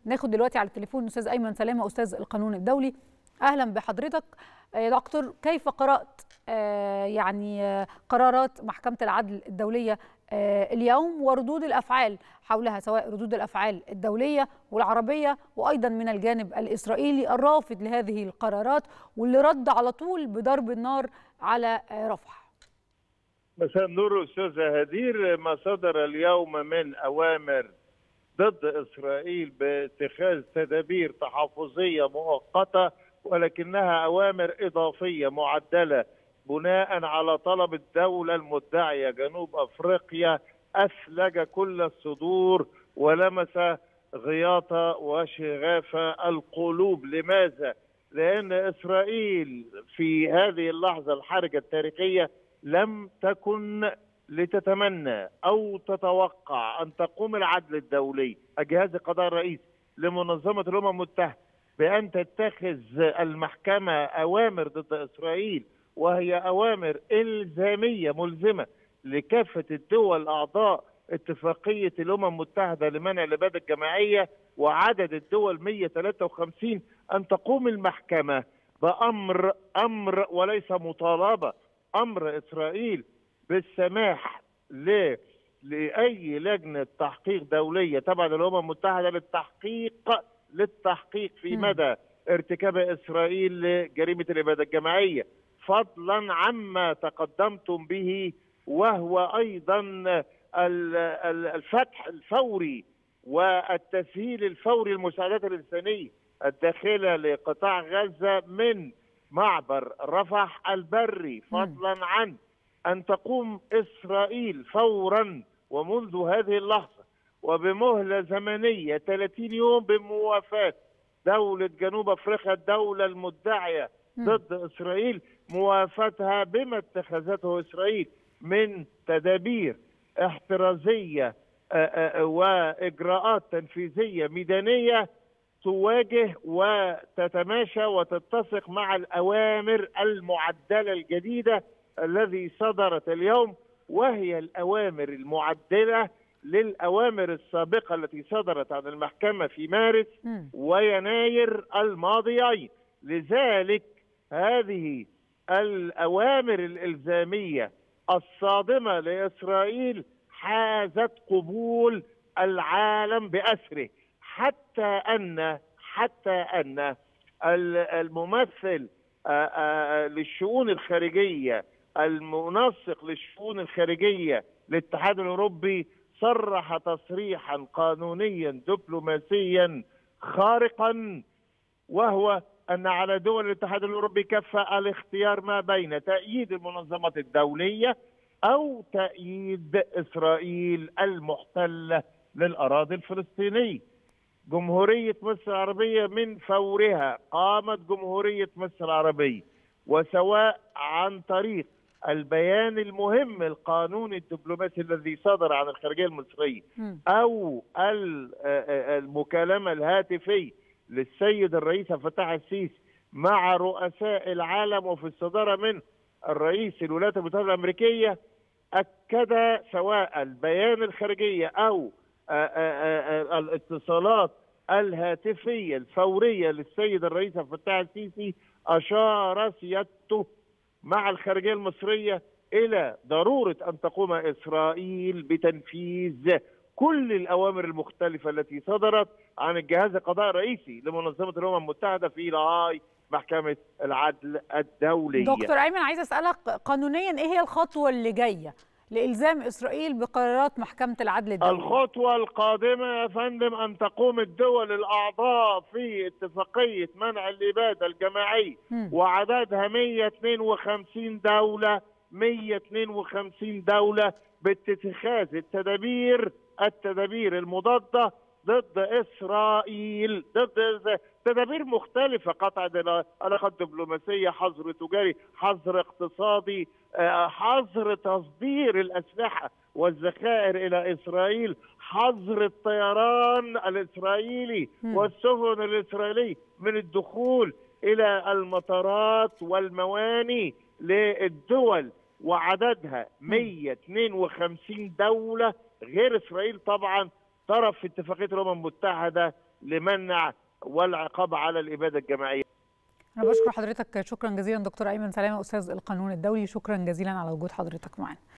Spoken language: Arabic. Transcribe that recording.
ناخد دلوقتي على التليفون الاستاذ ايمن سلامه استاذ القانون الدولي. اهلا بحضرتك يا دكتور. كيف قرات قرارات محكمه العدل الدوليه اليوم وردود الافعال حولها، سواء ردود الافعال الدوليه والعربيه وايضا من الجانب الاسرائيلي الرافض لهذه القرارات واللي رد على طول بضرب النار على رفح؟ مساء النور استاذه هدير. ما صدر اليوم من اوامر ضد اسرائيل باتخاذ تدابير تحفظيه مؤقته، ولكنها اوامر اضافيه معدله بناء على طلب الدوله المدعيه جنوب افريقيا، اثلج كل الصدور ولمس غياط وشغاف القلوب. لماذا؟ لان اسرائيل في هذه اللحظه الحرجه التاريخيه لم تكن لتتمنى أو تتوقع أن تقوم العدل الدولي الجهاز القضائي الرئيسي لمنظمة الأمم المتحدة بأن تتخذ المحكمة أوامر ضد إسرائيل، وهي أوامر إلزامية ملزمة لكافة الدول أعضاء اتفاقية الأمم المتحدة لمنع الإبادة الجماعية، وعدد الدول 153، أن تقوم المحكمة بأمر وليس مطالبة، أمر إسرائيل بالسماح لأي لجنة تحقيق دولية تبع الأمم المتحدة للتحقيق في مدى ارتكاب إسرائيل لجريمة الإبادة الجماعية، فضلا عما تقدمتم به، وهو أيضا الفتح الفوري والتسهيل الفوري للمساعدات الإنسانية الداخلة لقطاع غزة من معبر رفح البري، فضلا عن أن تقوم إسرائيل فورا ومنذ هذه اللحظة وبمهلة زمنية 30 يوم بموافاة دولة جنوب أفريقيا الدولة المدعية ضد إسرائيل، موافاتها بما اتخذته إسرائيل من تدابير احترازية وإجراءات تنفيذية ميدانية تواجه وتتماشى وتتسق مع الأوامر المعدلة الجديدة الذي صدرت اليوم، وهي الأوامر المعدلة للأوامر السابقة التي صدرت عن المحكمة في مارس ويناير الماضيين. لذلك هذه الأوامر الإلزامية الصادمة لإسرائيل حازت قبول العالم بأسره، حتى أن الممثل للشؤون الخارجية، المنسق للشؤون الخارجية للاتحاد الأوروبي، صرح تصريحا قانونيا دبلوماسيا خارقا، وهو أن على دول الاتحاد الأوروبي كافة الاختيار ما بين تأييد المنظمات الدولية أو تأييد إسرائيل المحتلة للأراضي الفلسطينية. جمهورية مصر العربية من فورها قامت جمهورية مصر العربية، وسواء عن طريق البيان المهم القانوني الدبلوماسي الذي صدر عن الخارجية المصرية أو المكالمة الهاتفية للسيد الرئيس عبد الفتاح السيسي مع رؤساء العالم وفي الصدارة منه الرئيس الولايات المتحدة الأمريكية، أكد سواء البيان الخارجية أو الاتصالات الهاتفية الفورية للسيد الرئيس عبد الفتاح السيسي، أشار سيادته مع الخارجية المصرية إلى ضرورة أن تقوم إسرائيل بتنفيذ كل الأوامر المختلفة التي صدرت عن الجهاز القضائي الرئيسي لمنظمة الأمم المتحدة في لاهاي محكمة العدل الدولية. دكتور أيمن، عايز أسألك قانونيا إيه هي الخطوة اللي جاية لإلزام إسرائيل بقرارات محكمة العدل الدولي؟ الخطوة القادمة يا فندم أن تقوم الدول الأعضاء في اتفاقية منع الإبادة الجماعية وعددها 152 دولة 152 دولة باتخاذ التدابير المضادة ضد إسرائيل، ضد تدابير مختلفة، قطع علاقات دبلوماسية، حظر تجاري، حظر اقتصادي، حظر تصدير الأسلحة والذخائر إلى إسرائيل، حظر الطيران الإسرائيلي والسفن الإسرائيلية من الدخول إلى المطارات والمواني للدول، وعددها 152 دولة غير إسرائيل طبعا طرف في اتفاقية الأمم المتحدة لمنع والعقاب على الإبادة الجماعية. أنا بشكر حضرتك شكرا جزيلا دكتور أيمن سلامة أستاذ القانون الدولي، شكرا جزيلا على وجود حضرتك معنا.